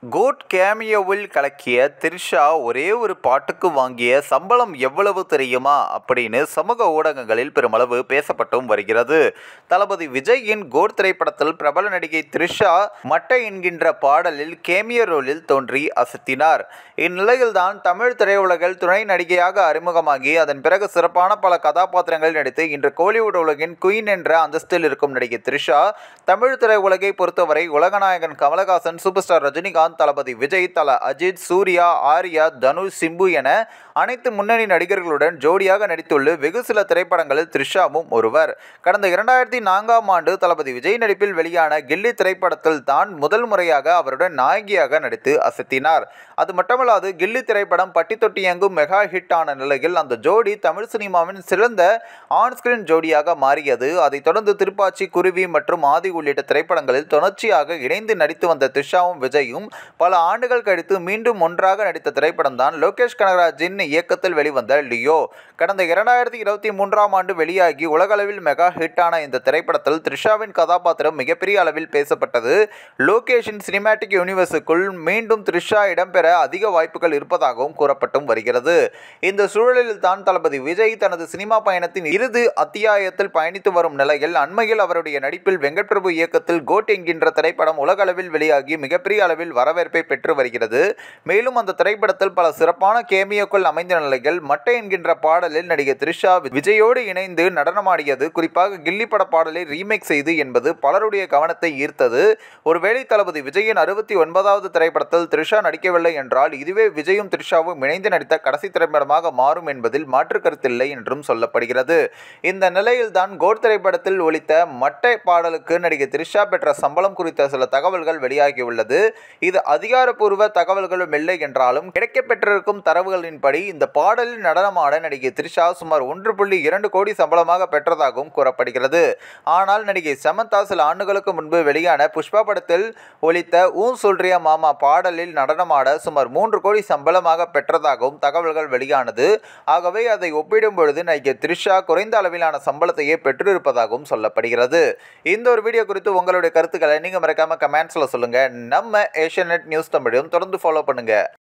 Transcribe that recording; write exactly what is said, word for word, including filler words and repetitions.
Code கேமியோவில் கலக்கிய த்ரிஷா ஒரே ஒரு பாட்டுக்கு வாங்கிய சம்பளம் எவ்வளவு தெரியுமா அப்படின்னு சமூக ஊடகங்களில் பெருமளவு பேசப்பட்டும் வருகிறது. தளபதி விஜயின் கோட் திரைப்படத்தில் பிரபல நடிகை த்ரிஷா மட்டை என்கின்ற பாடலில் கேமியோ ரோலில் தோன்றி அசத்தினார். இந்நிலையில்தான் தமிழ் திரையுலகில் துணை நடிகையாக அறிமுகமாகி அதன் பிறகு சிறப்பான பல கதாபாத்திரங்களில் நடித்து இன்று கோலிவுட் உலகின் குயின் என்ற அந்தஸ்தில் இருக்கும் நடிகை த்ரிஷா தமிழ் திரையுலகை பொறுத்தவரை உலகநாயகன் கமலஹாசன், சூப்பர் ஸ்டார் ரஜினிகாந்த், தளபதி விஜய், தல அஜித், சூர்யா, ஆர்யா, தனுஷ், சிம்பு என அனைத்து முன்னணி நடிகர்களுடன் ஜோடியாக நடித்துள்ள வெகு சில திரைப்படங்களில் த்ரிஷாவும் ஒருவர். கடந்த இரண்டாயிரத்தி நான்காம் ஆண்டு தளபதி விஜய் நடிப்பில் வெளியான கில்லி திரைப்படத்தில் தான் முதல் முறையாக அவருடன் நாயகியாக நடித்து அசத்தினார். அது மட்டுமல்லாது கில்லி திரைப்படம் பட்டி தொட்டி எங்கும் மெகா ஹிட் ஆன நிலையில் அந்த ஜோடி தமிழ் சினிமாவின் சிறந்த ஆன்ஸ்கிரீன் ஜோடியாக மாறியது. அதைத் தொடர்ந்து திருப்பாச்சி, குருவி மற்றும் ஆதி உள்ளிட்ட திரைப்படங்களில் தொடர்ச்சியாக இணைந்து நடித்து வந்த த்ரிஷாவும் விஜயும் பல ஆண்டுகள் கழித்து மீண்டும் ஒன்றாக நடித்த திரைப்படம் தான் லோகேஷ் கனகராஜின் இயக்கத்தில் வெளிவந்த லியோ. கடந்த இரண்டாயிரத்தி இருபத்தி மூன்றாம் ஆண்டு வெளியாகி உலகளவில் மெகா ஹிட் ஆன இந்த திரைப்படத்தில் த்ரிஷாவின் கதாபாத்திரம் மிகப்பெரிய அளவில் பேசப்பட்டது. லோகேஷின் சினிமேட்டிக் யூனிவர்ஸுக்குள் மீண்டும் த்ரிஷா இடம்பெற அதிக வாய்ப்புகள் இருப்பதாகவும் கூறப்பட்டும் வருகிறது. இந்த சூழலில் தான் தளபதி விஜய் தனது சினிமா பயணத்தின் இறுதி அத்தியாயத்தில் பயணித்து வரும் நிலையில் அண்மையில் அவருடைய நடிப்பில் வெங்கட் பிரபு இயக்கத்தில் கோட் என்கின்ற திரைப்படம் உலகளவில் வெளியாகி மிகப்பெரிய அளவில் வரவேற்பை பெற்று வருகிறது. மேலும் அந்த திரைப்படத்தில் பல சிறப்பான கேமியோக்கள் அமைந்த நிலையில் மட்டை என்கின்ற பாடலில் நடிகை த்ரிஷா விஜயோடு இணைந்து நடனமாடியது, குறிப்பாக கில்லி பட பாடலை ரீமேக் செய்து என்பது பலருடைய கவனத்தை ஈர்த்தது. ஒருவேளை தளபதி விஜயின் அறுபத்தி ஒன்பதாவது திரைப்படத்தில் த்ரிஷா நடிக்கவில்லை என்றால் இதுவே விஜயும் த்ரிஷாவும் இணைந்து நடித்த கடைசி திரைப்படமாக மாறும் என்பதில் மாற்று கருத்தில்லை என்றும் சொல்லப்படுகிறது. இந்த நிலையில் தான் கோட் திரைப்படத்தில் ஒலித்த மட்டை பாடலுக்கு நடிகை த்ரிஷா பெற்ற சம்பளம் குறித்த சில தகவல்கள் வெளியாகியுள்ளது. இது அதிகாரப்பூர்வ தகவல்களும் இல்லை என்றாலும் கிடைக்கப்பெற்றிருக்கும் தரவுகளின்படி இந்த பாடலில் நடனமாட நடிகை த்ரிஷா சுமார் ஒன்று புள்ளி இரண்டு கோடி சம்பளமாக பெற்றதாகவும் கூறப்படுகிறது. ஆனால் நடிகை சமந்தா சில ஆண்டுகளுக்கு முன்பு வெளியான புஷ்பா படத்தில் ஒலித்த ஊ சொல்றியா மாமா பாடலில் நடனமாட சுமார் மூன்று கோடி சம்பளமாக பெற்றதாகவும் தகவல்கள் வெளியானது. ஆகவே அதை ஒப்பிடும் பொழுது நடிகை த்ரிஷா குறைந்த அளவிலான சம்பளத்தையே பெற்றிருப்பதாகவும் சொல்லப்படுகிறது. இந்த ஒரு வீடியோ குறித்து உங்களுடைய கருத்துக்களை நீங்க மறக்காம கமெண்ட்ஸ்ல சொல்லுங்க. நம்ம ஏஷியநெட் நியூஸ் தமிழையும் தொடர்ந்து ஃபாலோ பண்ணுங்க.